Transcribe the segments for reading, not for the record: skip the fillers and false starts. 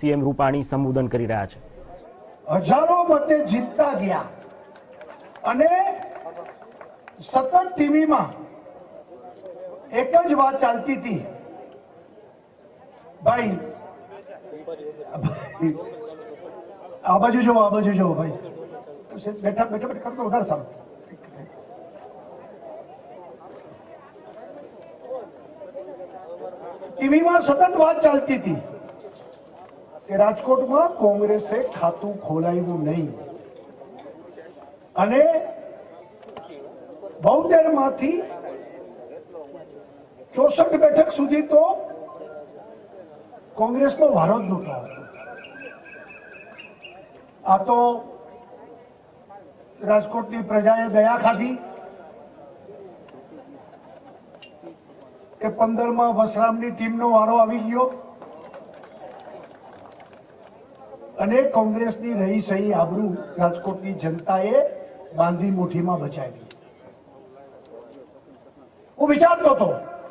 CM Rupani સંબોધન કરી રહ્યા છે। હજારો મતે જીતતા ગયા અને સતત ટીવીમાં એક જ વાત ચાલતી હતી, ભાઈ આ બાજુ જો ભાઈ બેઠા કરતો વધારે સારું। ટીવીમાં સતત વાત ચાલતી હતી કે રાજકોટમાં કોંગ્રેસે ખાતું ખોલાવ્યું નહીં અને 72 માંથી 64 બેઠક સુધી તો કોંગ્રેસનો વારો જ નહોતો આવતો। આ તો રાજકોટની પ્રજાએ દયા ખાધી કે 15માં વસરામની ટીમનો વારો આવી ગયો અને કોંગ્રેસની રહી સહી આબરૂ રાજકોટની જનતાએ બાંધી મુઠ્ઠીમાં બચાવી। હું વિચારતો હતો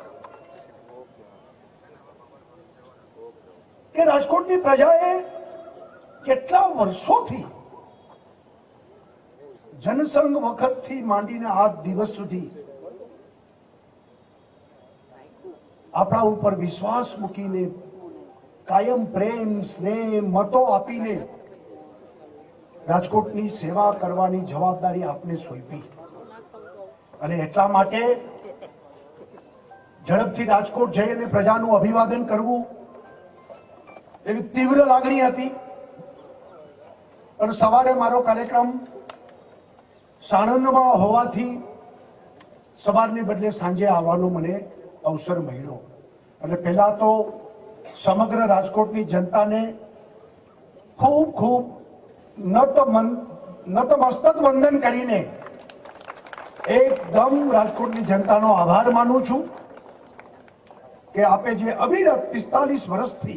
કે રાજકોટની પ્રજાએ કેટલા વર્ષોથી જનસંઘ વખતથી માંડીને આજ દિવસ સુધી આપણા ઉપર વિશ્વાસ મૂકીને કાયમ પ્રેમ સ્નેહ મતો આપીને રાજકોટની સેવા કરવાની જવાબદારી આપને સોંપી અને એટલા માટે ઝડપથી રાજકોટ જઈ અને પ્રજાનું અભિવાદન કરવું એવી તીવ્ર લાગણી હતી। અને સવારે મારો કાર્યક્રમ સાણંદમાં હોવાથી સવારની બદલે સાંજે આવવાનો મને અવસર મળ્યો। એટલે પહેલા તો સમગ્ર રાજકોટની જનતાને ખૂબ ખૂબ નતમસ્તક વંદન કરીને એકદમ રાજકોટની જનતાનો આભાર માનું છું કે આપે જે અવિરત 45 વર્ષથી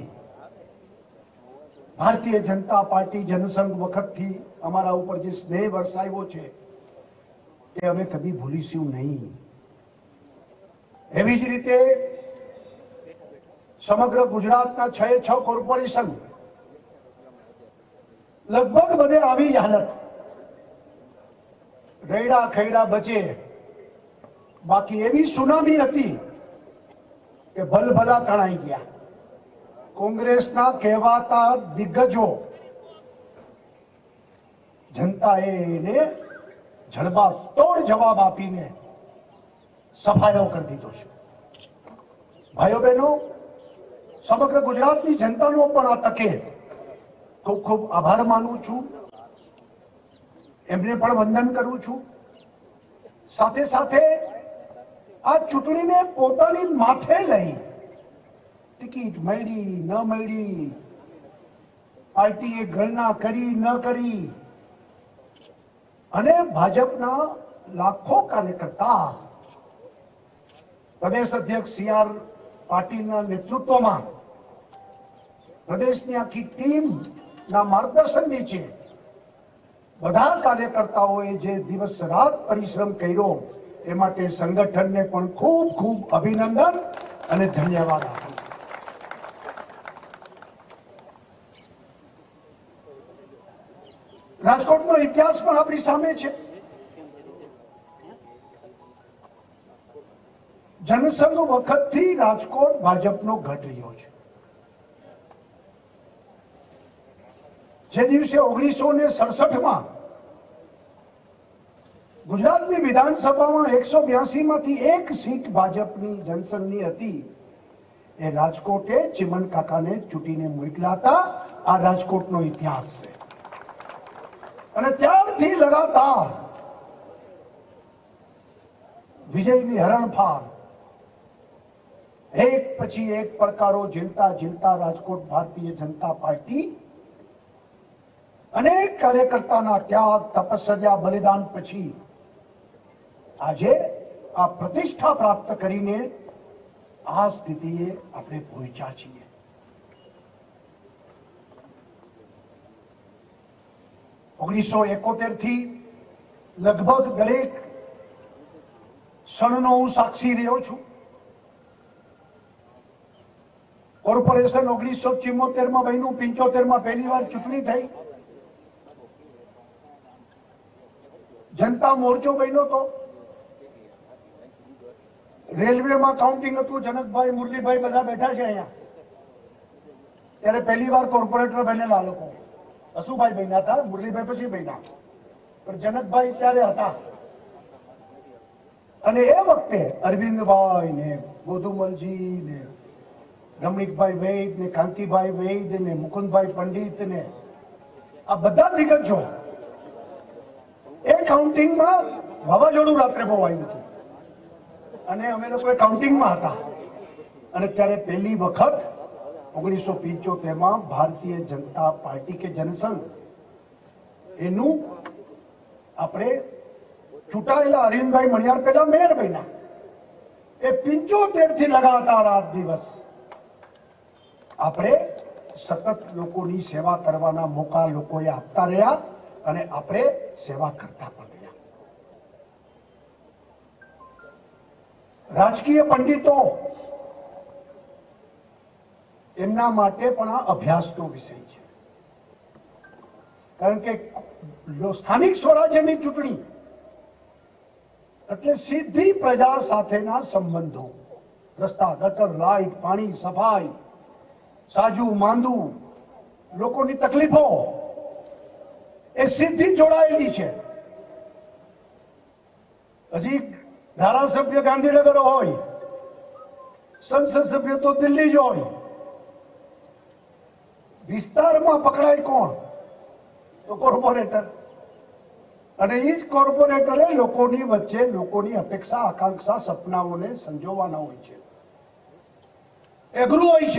ભારતીય જનતા પાર્ટી જનસંઘ વખતથી અમારા ઉપર જે સ્નેહ વરસાવ્યો છે એ અમે કદી ભૂલીશું નહીં। એવી જ રીતે સમગ્ર ગુજરાતના 6 કોર્પોરેશન લગભગ બધે આવી હાલત, રૈડા ખૈડા બચે, બાકી એવી સુનામી હતી કે ભલભલા તણાઈ ગયા। કોંગ્રેસના કહેવાતા દિગ્ગજો જનતાએ એને જડબાતોડ જવાબ આપીને સફાયો કરી દીધો છે। ભાઈઓ બહેનો, સમગ્ર ગુજરાતની જનતાનો પણ આ તકે ખૂબ ખૂબ આભાર માનું છું, એમને પણ વંદન કરું છું। સાથે સાથે આ ચૂંટણીને પોતાની માથે લઈ ટિકિટ મળી ન મળી, પાર્ટીએ ગણના કરી ન કરી અને ભાજપના લાખો કાર્યકર્તા પ્રદેશ અધ્યક્ષ CR પાટીલના નેતૃત્વમાં પ્રદેશની આખી ટીમના માર્ગદર્શન નીચે બધા કાર્યકર્તાઓએ જે દિવસ રાત પરિશ્રમ કર્યો એ માટે સંગઠનને પણ ખૂબ ખૂબ અભિનંદન અને ધન્યવાદ આપું। રાજકોટનો ઇતિહાસ પણ આપણી સામે છે। જનસંઘ વખતથી રાજકોટ ભાજપનો ગઢ રહ્યો છે। જે દિવસે 1967માં ગુજરાતની વિધાનસભામાં 182 માંથી 1 સીટ ભાજપની જનસંઘની હતી, એ રાજકોટે ચિમન કાકાને ચૂંટીને મોકલ્યા હતા। આ રાજકોટનો ઇતિહાસ છે અને ત્યારથી લગાતાર વિજયની હરણફાળ એક પછી એક પડકારો ઝીલતા ઝીલતા રાજકોટ ભારતીય જનતા પાર્ટી અનેક કાર્યકર્તાના ત્યાગ, તપસ્યા, બલિદાન પછી આજે આ પ્રતિષ્ઠા પ્રાપ્ત કરીને આ સ્થિતિએ આપણે પહોંચ્યા છીએ। 1971 થી લગભગ દરેક ક્ષણનો હું સાક્ષી રહ્યો છું। કોર્પોરેશન 1974 માં બન્યું, 75 માં પહેલી વાર ચૂંટણી થઈ, જનતા મોરચો બન્યો તો, રેલવેમાં કાઉન્ટિંગ હતું, જનકભાઈ, મુરલીભાઈ બધા બેઠા છે અહીંયા, ત્યારે પહેલી વાર કોર્પોરેટર બનેલા લોકો. અશુભાઈ બન્યા હતા, મુરલીભાઈ પછી બન્યા, પણ જનકભાઈ ત્યારે હતા. અને એ વખતે અરવિંદભાઈ ને ગોધુમલજી ને રમણીકભાઈ વૈદ ને કાંતિભાઈ વૈદ ને મુકુંદભાઈ પંડિત ને આ બધા દિગ્ગજો એ કાઉન્ટિંગમાં વાવાઝોડું રાત્રે બહુ આવ્યું હતું અને અમે લોકો કાઉન્ટિંગમાં હતા. અને ત્યારે પહેલી વખત 1975 માં ભારતીય જનતા પાર્ટી કે જનસંઘ એનું આપણે ચૂંટાયેલા અરવિંદભાઈ મણિયાર પહેલા મેયર બન્યા. એ 75 થી લગાતાર રાત દિવસ આપણે સતત લોકોની સેવા કરવાના મોકા લોકોએ આપતા રહ્યા અને આપણે સેવા કરતા પણ રહ્યા. રાજકીય પંડિતો એમના માટે પણ આ અભ્યાસનો વિષય છે, કારણ કે સ્થાનિક સ્વરાજ્યની ચૂંટણી એટલે સીધી પ્રજા સાથેના સંબંધો, રસ્તા, ગટર, લાઇટ, પાણી, સફાઈ, સાજુ માંદુ, લોકોની તકલીફો એ સીધી જોડાયેલી છે. હજી ધારાસભ્ય ગાંધીનગર હોય, સંસદ સભ્ય તો દિલ્હી જ હોય, વિસ્તારમાં પકડાય કોણ? તો કોર્પોરેટર. અને એ જ કોર્પોરેટરે લોકોની વચ્ચે લોકોની અપેક્ષા, આકાંક્ષા, સપનાઓને સંજોવાના હોય છે. એગ્રું હોય છે.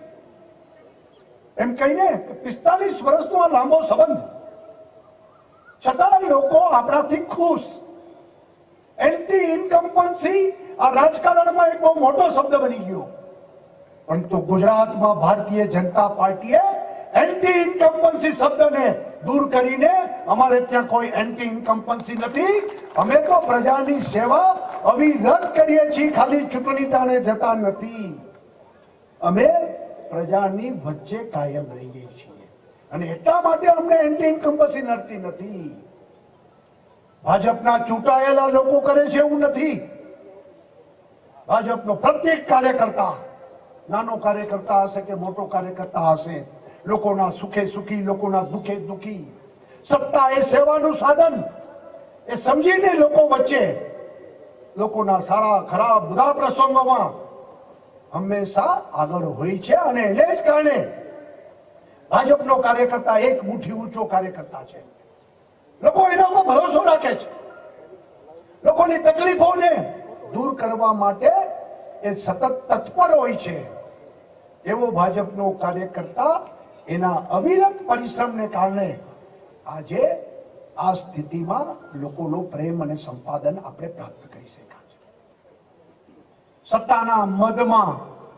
એમ કહીને 45 વર્ષનો આ લાંબો સંબંધ, છતાં લોકો આપણાથી ખુશ. એન્ટી ઇન્કમ્પન્સી આ રાજકારણમાં એક બહુ મોટો શબ્દ બની ગયો, પરંતુ ગુજરાતમાં ભારતીય જનતા પાર્ટીએ એન્ટી ઇન્કમ્પન્સી શબ્દને દૂર કરીને અમારે ત્યાં કોઈ એન્ટી ઇન્કમ્પન્સી નથી. અમે તો પ્રજાની સેવા અવિરત કરીએ છીએ, ખાલી ચૂંટણી ટાણે જતા નથી. અમે પ્રજાની વચ્ચે કાયમ રહીએ છીએ અને એટલા માટે અમને એન્ટી ઇન્કમ્પન્સી નડતી નથી. ભાજપના ચૂંટાયેલા લોકો કરે છે એવું નથી. ભાજપનો પ્રત્યેક કાર્યકર્તા, નાનો કાર્યકર્તા હશે કે મોટો કાર્યકર્તા હશે, લોકોના સુખે સુખી, લોકોના દુખે દુખી. સત્તા એ સેવાનું સાધન, એ સમજીને લોકો વચ્ચે, લોકોના સારા ખરાબ બધા પ્રસંગોમાં હંમેશા આગળ હોય છે. અને એને જ કારણે ભાજપનો કાર્યકર્તા એક મુઠ્ઠી ઊંચો કાર્યકર્તા છે. લોકો એના પર ભરોસો રાખે છે. લોકોની તકલીફોને દૂર કરવા માટે એ સતત તત્પર હોય છે. એવો ભાજપનો કાર્યકર્તા એના અવિરત પરિશ્રમને કારણે આજે આ સ્થિતિમાં લોકોનો પ્રેમ અને સંપાદન આપણે પ્રાપ્ત કરી શક્યા છે. સત્તાના મદમાં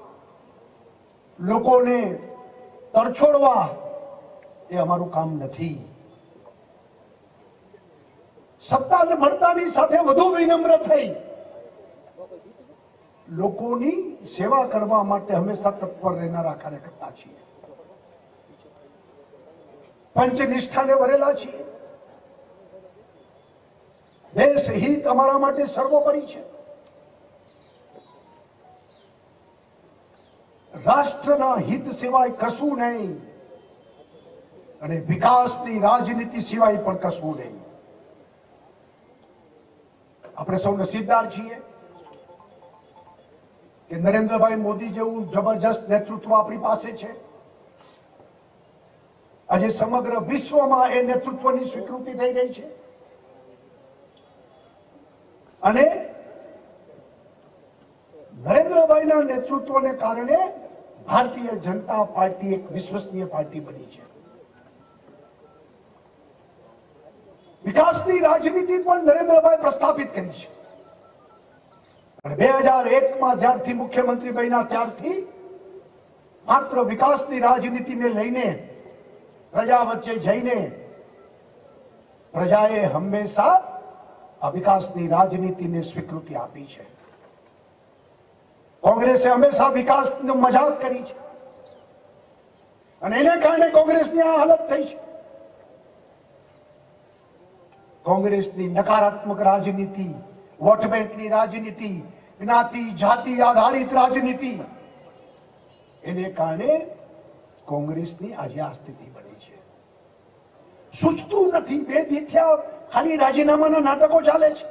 લોકોને તરછોડવા એ અમારું કામ નથી. સત્તા મળતાની સાથે વધુ વિનમ્ર થઈ લોકોની સેવા કરવા માટે હંમેશા તત્પર રહેનારા કાર્યકર્તા છીએ. પંચનિષ્ઠાને વરેલા છીએ. દેશ હિત અમારા માટે સર્વોપરી છે. રાષ્ટ્રના હિત સિવાય કશું નહીં અને વિકાસની રાજનીતિ સિવાય પણ કશું નહીં. આપણે સૌ નસીબદાર છીએ કે નરેન્દ્રભાઈ મોદી જેવું જબરજસ્ત નેતૃત્વ આપણી પાસે છે. આજે સમગ્ર વિશ્વમાં એ નેતૃત્વની સ્વીકૃતિ થઈ રહી છે અને નરેન્દ્રભાઈના નેતૃત્વને કારણે ભારતીય જનતા પાર્ટી એક વિશ્વસનીય પાર્ટી બની છે. વિકાસની રાજનીતિ પણ નરેન્દ્રભાઈ પ્રસ્થાપિત કરી છે. અને 2001માં જ્યારથી મુખ્યમંત્રી બન્યા ત્યારથી માત્ર વિકાસની રાજનીતિને લઈને પ્રજા વચ્ચે જઈને પ્રજાએ હંમેશા આ વિકાસની રાજનીતિને સ્વીકૃતિ આપી છે. કોંગ્રેસે હંમેશા વિકાસનો મજાક કરી છે. અને એને કારણે કોંગ્રેસની આ હાલત થઈ છે. કોંગ્રેસની નકારાત્મક રાજનીતિ, વોટ બેંકની રાજનીતિ, જ્ઞાતિ જાતિ આધારિત રાજનીતિ, એને કારણે કોંગ્રેસની આજે આ સ્થિતિ બની છે. સૂચતું નથી. 2 દી થયા ખાલી રાજીનામાના નાટકો ચાલે છે,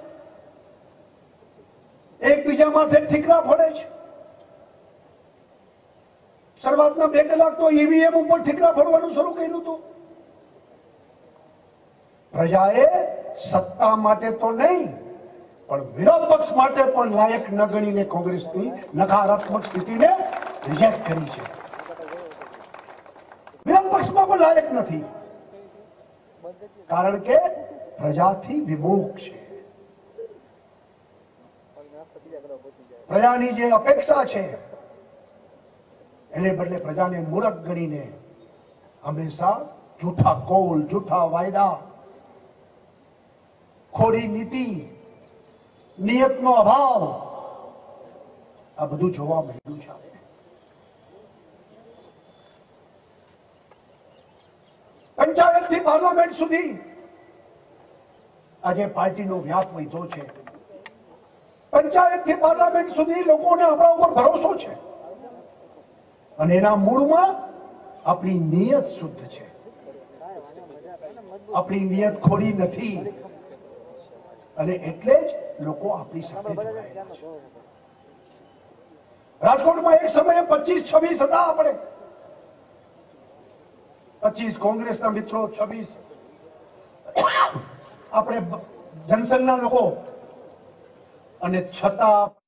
એકબીજા માથે ઠીકરા ફોડે છે. શરૂઆતના 2 કલાક તો ઈવીએમ ઉપર ઠીકરા ફોડવાનું શરૂ કર્યું હતું. પ્રજાએ સત્તા માટે તો નહીં પણ વિરોધ પક્ષ માટે પણ લાયક ન ગણીને કોંગ્રેસની નકારાત્મક સ્થિતિને રિજેક્ટ કરી છે. વિરોધ પક્ષમાં પણ લાયક નથી, કારણ કે પ્રજાથી વિમુખ છે. પ્રજાની જે અપેક્ષા છે એને બદલે પ્રજાને મૂર્ખ ગણીને હંમેશા જૂઠા કોલ, જૂઠા વાયદા, ખોટી નીતિ, નિયતનો અભાવ, આ બધું જોવા મળ્યું છે. પંચાયતથી પાર્લામેન્ટ સુધી આજે પાર્ટીનો વ્યાપ વધ્યો છે. પંચાયતથી પાર્લામેન્ટ સુધી લોકોને આપણા ઉપર ભરોસો છે અને એના મૂળમાં આપણી નિયત શુદ્ધ છે. આપણી નિયત ખોટી નથી અને એટલે જ લોકો આપણી સાથે જોડાયેલા છે. રાજકોટમાં એક સમયે 25-26 હતા. આપણે 25 કોંગ્રેસના મિત્રો, 26 આપણે જનસંઘના લોકો, અને છતાં